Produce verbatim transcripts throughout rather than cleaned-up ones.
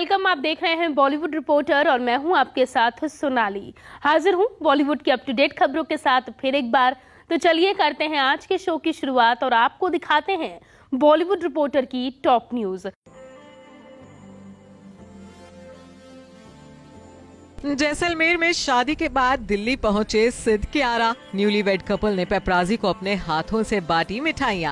Welcome. आप देख रहे हैं बॉलीवुड रिपोर्टर और मैं हूं आपके साथ सोनाली। हाजिर हूं बॉलीवुड की अप टू डेट खबरों के साथ फिर एक बार। तो चलिए करते हैं आज के शो की शुरुआत और आपको दिखाते हैं बॉलीवुड रिपोर्टर की टॉप न्यूज। जैसलमेर में शादी के बाद दिल्ली पहुंचे सिद्ध कियारा। न्यूलीवेड कपल ने पेपराजी को अपने हाथों से बांटी मिठाइयां।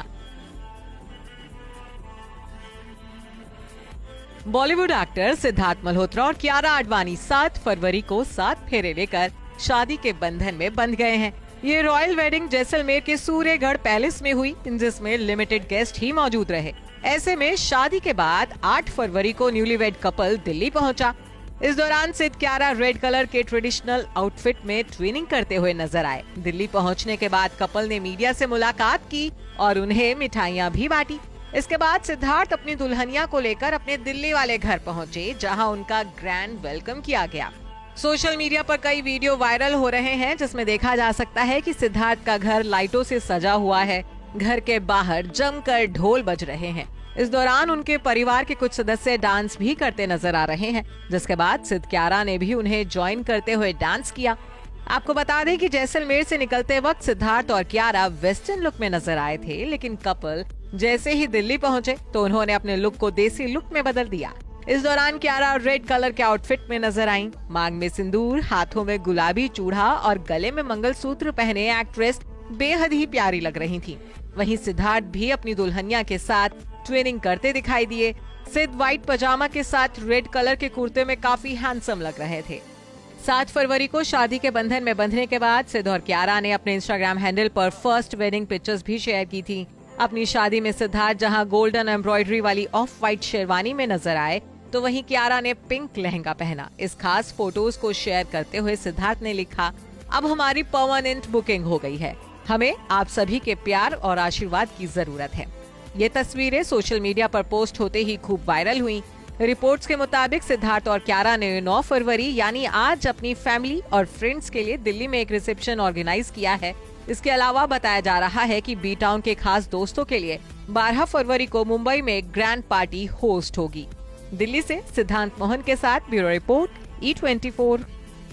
बॉलीवुड एक्टर सिद्धार्थ मल्होत्रा और कियारा आडवाणी सात फरवरी को सात फेरे लेकर शादी के बंधन में बंध गए हैं। ये रॉयल वेडिंग जैसलमेर के सूर्यगढ़ पैलेस में हुई, जिसमें लिमिटेड गेस्ट ही मौजूद रहे। ऐसे में शादी के बाद आठ फरवरी को न्यूलीवेड कपल दिल्ली पहुंचा। इस दौरान सिद्ध कियारा रेड कलर के ट्रेडिशनल आउटफिट में ट्विनिंग करते हुए नजर आए। दिल्ली पहुंचने के बाद कपल ने मीडिया से मुलाकात की और उन्हें मिठाइयां भी बांटी। इसके बाद सिद्धार्थ अपनी दुल्हनिया को लेकर अपने दिल्ली वाले घर पहुंचे, जहां उनका ग्रैंड वेलकम किया गया। सोशल मीडिया पर कई वीडियो वायरल हो रहे हैं, जिसमें देखा जा सकता है कि सिद्धार्थ का घर लाइटों से सजा हुआ है। घर के बाहर जमकर ढोल बज रहे हैं। इस दौरान उनके परिवार के कुछ सदस्य डांस भी करते नजर आ रहे हैं, जिसके बाद सिद्ध कियारा ने भी उन्हें ज्वाइन करते हुए डांस किया। आपको बता दें कि जैसलमेर से निकलते वक्त सिद्धार्थ और कियारा वेस्टर्न लुक में नजर आए थे, लेकिन कपल जैसे ही दिल्ली पहुंचे तो उन्होंने अपने लुक को देसी लुक में बदल दिया। इस दौरान कियारा रेड कलर के आउटफिट में नजर आईं। मांग में सिंदूर, हाथों में गुलाबी चूड़ा और गले में मंगलसूत्र पहने एक्ट्रेस बेहद ही प्यारी लग रही थी। वहीं सिद्धार्थ भी अपनी दुल्हनिया के साथ ट्विनिंग करते दिखाई दिए। सिद्ध व्हाइट पजामा के साथ रेड कलर के कुर्ते में काफी हैंडसम लग रहे थे। सात फरवरी को शादी के बंधन में बंधने के बाद सिद्ध और कियारा ने अपने इंस्टाग्राम हैंडल पर फर्स्ट वेडिंग पिक्चर्स भी शेयर की थी। अपनी शादी में सिद्धार्थ जहां गोल्डन एम्ब्रॉयडरी वाली ऑफ व्हाइट शेरवानी में नजर आए, तो वहीं कियारा ने पिंक लहंगा पहना। इस खास फोटोज को शेयर करते हुए सिद्धार्थ ने लिखा, अब हमारी परमानेंट बुकिंग हो गई है, हमें आप सभी के प्यार और आशीर्वाद की जरूरत है। ये तस्वीरें सोशल मीडिया पर पोस्ट होते ही खूब वायरल हुई। रिपोर्ट्स के मुताबिक सिद्धार्थ और कियारा ने नौ फरवरी यानी आज अपनी फैमिली और फ्रेंड्स के लिए दिल्ली में एक रिसेप्शन ऑर्गेनाइज किया है। इसके अलावा बताया जा रहा है कि बी टाउन के खास दोस्तों के लिए बारह फरवरी को मुंबई में एक ग्रैंड पार्टी होस्ट होगी। दिल्ली से सिद्धांत मोहन के साथ bureau report, E twenty four.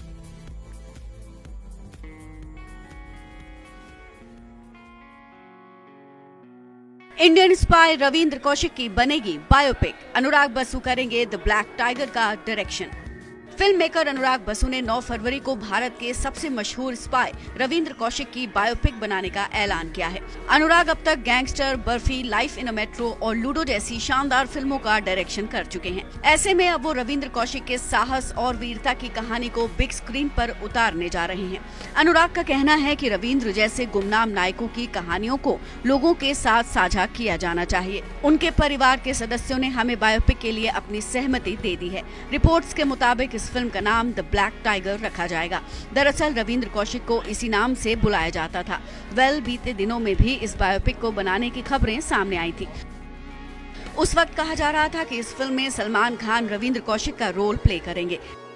Indian spy Ravindra Kaushik की बनेगी बायोपिक। अनुराग बसु करेंगे द ब्लैक टाइगर का direction. Film maker Anurag Basu ने नौ फरवरी को भारत के सबसे मशहूर स्पाई रविंद्र कौशिक की बायोपिक बनाने का ऐलान किया है। अनुराग अब तक Gangster, Barfi, Life in a Metro और लूडो जैसी शानदार फिल्मों का डायरेक्शन कर चुके हैं। ऐसे में अब वो रविंद्र कौशिक के साहस और वीरता की कहानी को बिग स्क्रीन पर उतारने जा रहे हैं। अनुराग का कहना है कि रविंद्र जैसे गुमनाम नायकों की कहानियों को लोगों के साथ साझा किया जाना चाहिए। उनके परिवार के सदस्यों ने हमें बायोपिक के लिए अपनी सहमति दे दी है। रिपोर्ट्स के मुताबिक इस फिल्म का नाम द ब्लैक टाइगर रखा जाएगा। दरअसल रविंद्र कौशिक को इसी नाम से बुलाया जाता था। वेल, बीते दिनों में भी इस बायोपिक को बनाने की खबरें सामने आई थी। उस वक्त कहा जा रहा था कि इस फिल्म में सलमान खान रविंद्र कौशिक का रोल प्ले करेंगे।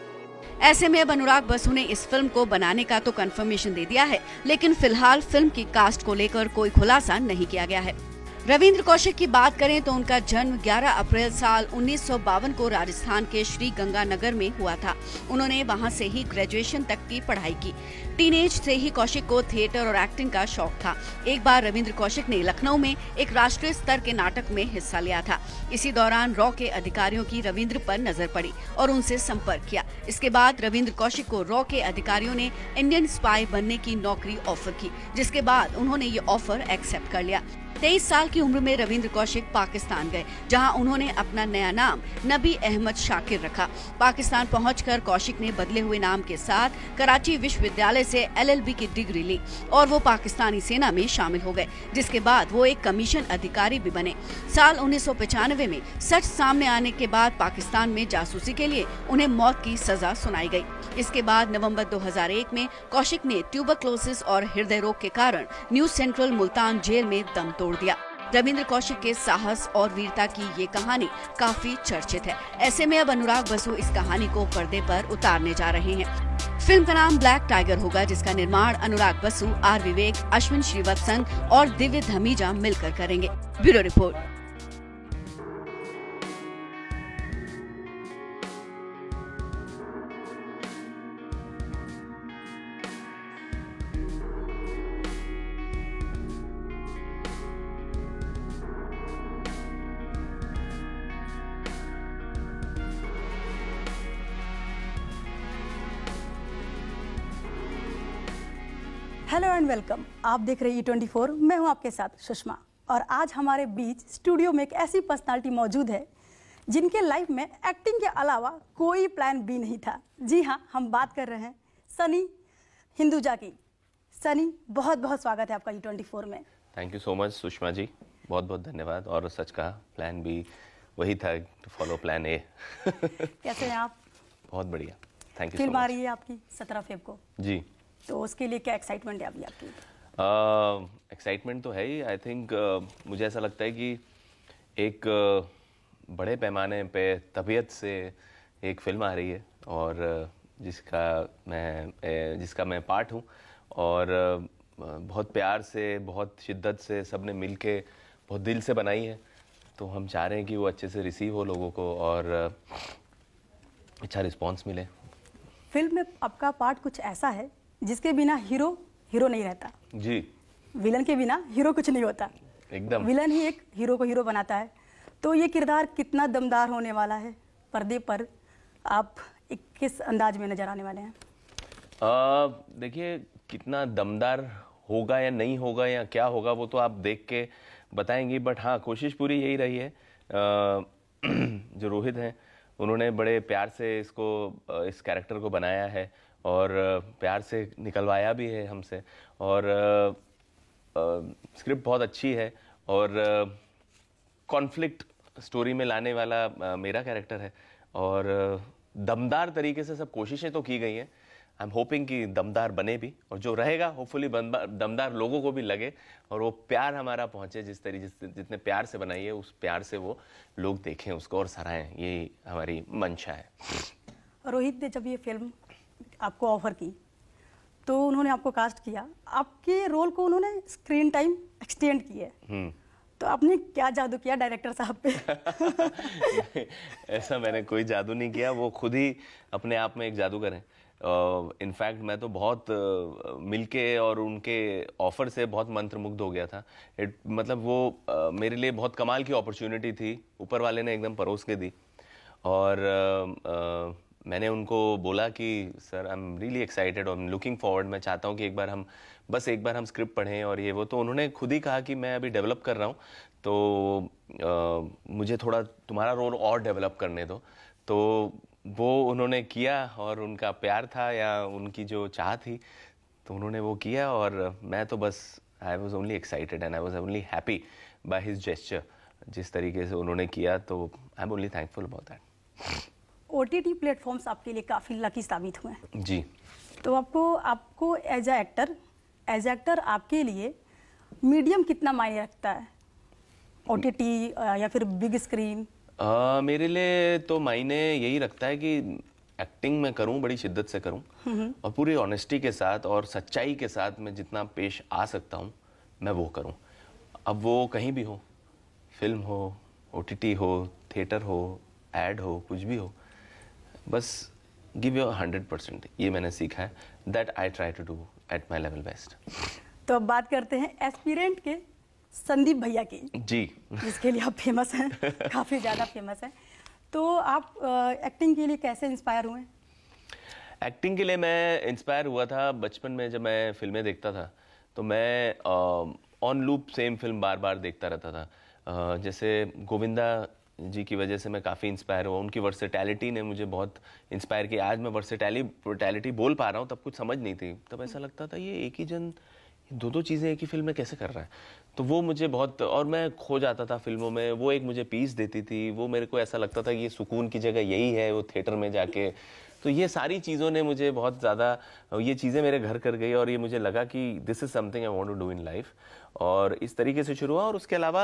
ऐसे में अब अनुराग बसु ने इस फिल्म को बनाने का तो कंफर्मेशन दे दिया है, लेकिन फिलहाल फिल्म की कास्ट को लेकर कोई खुलासा नहीं किया गया है। रविंद्र कौशिक की बात करें तो उनका जन्म ग्यारह अप्रैल साल उन्नीस सौ बावन को राजस्थान के श्री गंगानगर में हुआ था। उन्होंने वहां से ही ग्रेजुएशन तक की पढ़ाई की। टीनेज से ही कौशिक को थिएटर और एक्टिंग का शौक था। एक बार रविंद्र कौशिक ने लखनऊ में एक राष्ट्रीय स्तर के नाटक में हिस्सा लिया था। इसी दौरान रॉ के अधिकारियों की रविंद्र पर नजर पड़ी और उनसे संपर्क किया। इसके बाद रविंद्र कौशिक को रॉ के अधिकारियों ने इंडियन स्पाई बनने की नौकरी ऑफर की, जिसके बाद उन्होंने ये ऑफर एक्सेप्ट कर लिया। तेईस साल की उम्र में रविंद्र कौशिक पाकिस्तान गए, जहां उन्होंने अपना नया नाम नबी अहमद शाकिर रखा। पाकिस्तान पहुंचकर कौशिक ने बदले हुए नाम के साथ कराची विश्वविद्यालय से एल एल बी की डिग्री ली और वो पाकिस्तानी सेना में शामिल हो गए, जिसके बाद वो एक कमीशन अधिकारी भी बने। साल उन्नीस सौ पचानवे में सच सामने आने के बाद पाकिस्तान में जासूसी के लिए उन्हें मौत की सजा सुनाई गई। इसके बाद नवंबर दो हज़ार एक में कौशिक ने ट्यूबरक्लोसिस और हृदय रोग के कारण न्यू सेंट्रल मुल्तान जेल में दम तोड़ दिया। रविंद्र कौशिक के साहस और वीरता की ये कहानी काफी चर्चित है। ऐसे में अब अनुराग बसु इस कहानी को पर्दे पर उतारने जा रहे हैं। फिल्म का नाम ब्लैक टाइगर होगा, जिसका निर्माण अनुराग बसु, आर विवेक, अश्विन श्रीवत्सन और दिव्य धमीजा मिलकर करेंगे। Bureau report. Hello and welcome. आप देख रहे हैं ई ट्वेंटी फोर। मैं हूं आपके साथ सुषमा और आज हमारे बीच स्टूडियो में एक ऐसी पर्सनालिटी मौजूद है जिनके लाइफ में एक्टिंग के अलावा कोई प्लान बी नहीं था। जी हां, हम बात कर रहे हैं सनी हिंदुजा की। सनी, बहुत बहुत स्वागत है आपका ई ट्वेंटी फोर में। Thank you so much Sushma ji, बहुत बहुत धन्यवाद। और सच कहा, प्लान बी वही था, टू फॉलो प्लान ए। कैसे हैं आप? बहुत बढ़िया, थैंक यू। फिल्म आ रही है आपकी सत्रह फेब को जी, तो उसके लिए क्या एक्साइटमेंट है अभी आपकी? एक्साइटमेंट uh, तो है ही। आई थिंक uh, मुझे ऐसा लगता है कि एक uh, बड़े पैमाने पे तबीयत से एक फिल्म आ रही है और uh, जिसका मैं uh, जिसका मैं पार्ट हूँ और uh, बहुत प्यार से, बहुत शिद्दत से सबने मिलके बहुत दिल से बनाई है। तो हम चाह रहे हैं कि वो अच्छे से रिसीव हो लोगों को और uh, अच्छा रिस्पॉन्स मिले। फिल्म में आपका पार्ट कुछ ऐसा है जिसके बिना हीरो हीरो नहीं रहता। जी, विलन के बिना हीरो कुछ नहीं होता। एकदम। विलन ही एक हीरो को हीरो बनाता है। तो ये किरदार कितना दमदार होने वाला है पर्दे पर, आप एक किस अंदाज में नजर आने वाले हैं? देखिए, कितना दमदार होगा या नहीं होगा या क्या होगा वो तो आप देख के बताएंगी, बट हाँ, कोशिश पूरी यही रही है। आ, जो रोहित हैं उन्होंने बड़े प्यार से इसको इस कैरेक्टर को बनाया है और प्यार से निकलवाया भी है हमसे। और स्क्रिप्ट बहुत अच्छी है और कॉन्फ्लिक्ट स्टोरी में लाने वाला आ, मेरा कैरेक्टर है और दमदार तरीके से सब कोशिशें तो की गई हैं। आई एम होपिंग कि दमदार बने भी, और जो रहेगा होपफुली दमदार लोगों को भी लगे और वो प्यार हमारा पहुंचे जिस तरीके से, जितने प्यार से बनाई है उस प्यार से वो लोग देखें उसको और सराहें। ये हमारी मंशा है। रोहित ने जब ये फिल्म आपको ऑफर की तो उन्होंने आपको कास्ट किया, आपके रोल को उन्होंने स्क्रीन टाइम एक्सटेंड किया है, तो आपने क्या जादू किया डायरेक्टर साहब पे? ऐसा मैंने कोई जादू नहीं किया, वो खुद ही अपने आप में एक जादूगर हैं। इनफैक्ट uh, मैं तो बहुत uh, मिलके और उनके ऑफर से बहुत मंत्रमुग्ध हो गया था। It, मतलब वो uh, मेरे लिए बहुत कमाल की अपॉर्चुनिटी थी, ऊपर वाले ने एकदम परोस के दी। और uh, uh, मैंने उनको बोला कि sir, I am really excited और लुकिंग फॉरवर्ड, मैं चाहता हूँ कि एक बार हम बस एक बार हम स्क्रिप्ट पढ़ें और ये वो। तो उन्होंने खुद ही कहा कि मैं अभी डेवलप कर रहा हूँ, तो आ, मुझे थोड़ा तुम्हारा रोल और डेवलप करने दो। तो वो उन्होंने किया और उनका प्यार था या उनकी जो चाह थी तो उन्होंने वो किया और मैं तो बस I was only excited and I was only happy by his gesture. जिस तरीके से उन्होंने किया तो I am only thankful about that. OTT platforms आपके लिए काफ़ी लकी साबित हुए हैं। जी। तो आपको आपको as a actor as actor आपके लिए मीडियम कितना मायने रखता है? ओटीटी या फिर बिग स्क्रीन? आ, मेरे लिए तो मायने यही रखता है कि एक्टिंग मैं करूं, बड़ी शिद्दत से करूं और पूरी ऑनेस्टी के साथ और सच्चाई के साथ मैं जितना पेश आ सकता हूं मैं वो करूं। अब वो कहीं भी हो, फिल्म हो, ओटीटी हो, थिएटर हो, एड हो, कुछ भी हो, बस गिव योर हंड्रेड परसेंट। ये मैंने सीखा है, that I try to do at my level best. तो अब बात करते हैं एस्पिरेंट के संदीप भैया की। जी। जिसके लिए आप फेमस हैं, काफ़ी ज़्यादा फेमस हैं। तो आप एक्टिंग के लिए कैसे इंस्पायर हुए? एक्टिंग के लिए मैं इंस्पायर हुआ था बचपन में, जब मैं फिल्में देखता था तो मैं ऑन लूप सेम फिल्म बार बार देखता रहता था। uh, जैसे गोविंदा जी की वजह से मैं काफ़ी इंस्पायर हुआ, उनकी वर्सेटैलिटी ने मुझे बहुत इंस्पायर किया। आज मैं वर्सेटैलिटी बोल पा रहा हूँ, तब कुछ समझ नहीं थी। तब ऐसा लगता था ये एक ही जन दो दो चीज़ें एक ही फिल्म में कैसे कर रहा है। तो वो मुझे बहुत, और मैं खो जाता था फिल्मों में, वो एक मुझे पीस देती थी, वो मेरे को ऐसा लगता था कि ये सुकून की जगह यही है, वो थिएटर में जाके। तो ये सारी चीज़ों ने मुझे बहुत ज़्यादा, ये चीज़ें मेरे घर कर गई और ये मुझे लगा कि this is something I want to do in life. और इस तरीके से शुरू हुआ। और उसके अलावा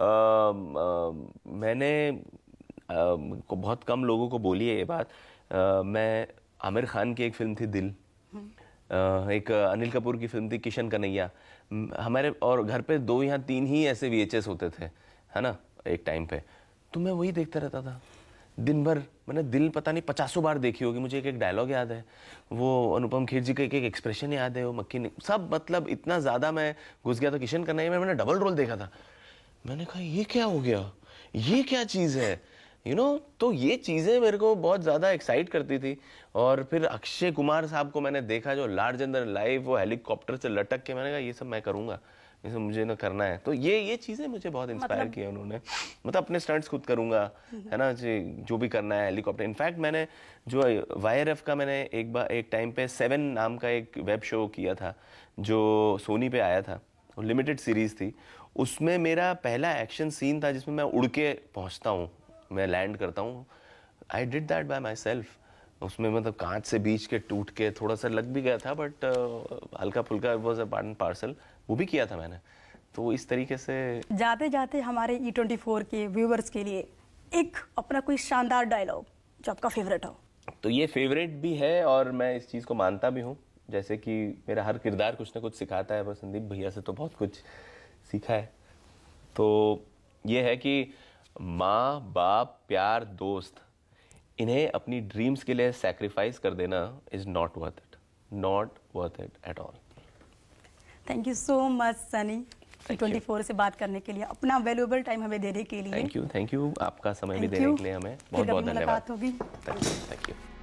मैंने आ, को बहुत कम लोगों को बोली है ये बात, आ, मैं आमिर खान की एक फिल्म थी दिल, आ, एक अनिल कपूर की फिल्म थी किशन कन्हैया, हमारे और घर पे दो या तीन ही ऐसे वीएचएस होते थे, है ना, एक टाइम पे। तो मैं वही देखता रहता था दिन भर। मैंने दिल पता नहीं पचासों बार देखी होगी। मुझे एक एक डायलॉग याद है, वो अनुपम खेर जी का एक एक एक्सप्रेशन याद है, वो मक्खी ने सब, मतलब इतना ज़्यादा मैं घुस गया था। किशन कन्हैया में मैंने डबल रोल देखा था। मैंने कहा ये क्या हो गया, ये क्या चीज़ है, यू नो तो ये चीज़ें मेरे को बहुत ज़्यादा एक्साइट करती थी। और फिर अक्षय कुमार साहब को मैंने देखा जो लार्जर देन लाइफ वो हेलीकॉप्टर से लटक के, मैंने कहा ये सब मैं करूँगा, ये सब मुझे ना करना है। तो ये ये चीज़ें मुझे बहुत इंस्पायर मतलब... किया उन्होंने। मतलब अपने स्टंट्स खुद करूँगा, है ना, जो भी करना है हेलीकॉप्टर। इनफैक्ट मैंने जो वाई आर एफ का मैंने एक बार एक टाइम पे सेवन नाम का एक वेब शो किया था जो सोनी पे आया था, लिमिटेड सीरीज़ थी। उसमें मेरा पहला एक्शन सीन था जिसमें मैं उड़ के पहुँचता हूँ, मैं लैंड करता हूँ। I did that by myself. उसमें मतलब कांच से बीच के टूट के थोड़ा सा लग भी गया था, बट uh, हल्का फुल्का was a part and parcel, वो भी किया था मैंने। तो इस तरीके से जाते जाते हमारे ई ट्वेंटी फोर के व्यूवर्स के लिए एक अपना कोई शानदार डायलॉग जो आपका फेवरेट हो। तो ये फेवरेट भी है और मैं इस चीज़ को मानता भी हूँ, जैसे कि मेरा हर किरदार कुछ ना कुछ सिखाता है, पर संदीप भैया से तो बहुत कुछ सीखा है। तो ये है कि माँ बाप प्यार दोस्त, इन्हें अपनी ड्रीम्स के लिए सैक्रिफाइस कर देना is not worth it, not worth it at all. Thank you so much Sunny, E twenty four से बात करने के लिए, अपना वैल्यूएबल टाइम हमें देने के लिए। थैंक यू, थैंक यू, आपका समय भी देने के लिए हमें बहुत बहुत धन्यवाद। मुलाकात होगी। Thank you, thank you.